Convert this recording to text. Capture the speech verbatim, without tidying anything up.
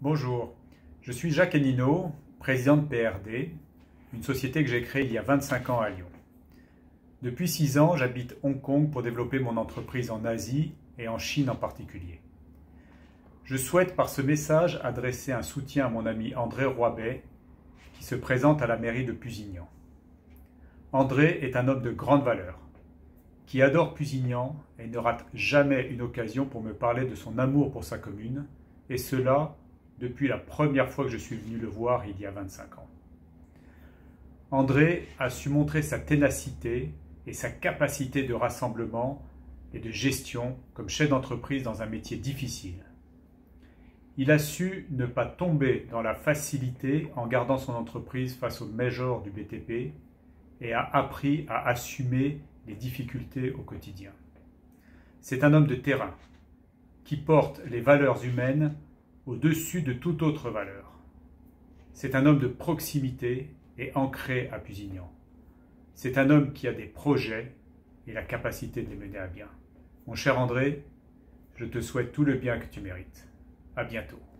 Bonjour, je suis Jacques Héninaud, président de P R D, une société que j'ai créée il y a vingt-cinq ans à Lyon. Depuis six ans, j'habite Hong Kong pour développer mon entreprise en Asie et en Chine en particulier. Je souhaite par ce message adresser un soutien à mon ami André Roibet qui se présente à la mairie de Pusignan. André est un homme de grande valeur, qui adore Pusignan et ne rate jamais une occasion pour me parler de son amour pour sa commune, et cela depuis la première fois que je suis venu le voir il y a vingt-cinq ans. André a su montrer sa ténacité et sa capacité de rassemblement et de gestion comme chef d'entreprise dans un métier difficile. Il a su ne pas tomber dans la facilité en gardant son entreprise face aux majors du B T P et a appris à assumer les difficultés au quotidien. C'est un homme de terrain qui porte les valeurs humaines au-dessus de toute autre valeur. C'est un homme de proximité et ancré à Pusignan. C'est un homme qui a des projets et la capacité de les mener à bien. Mon cher André, je te souhaite tout le bien que tu mérites. À bientôt.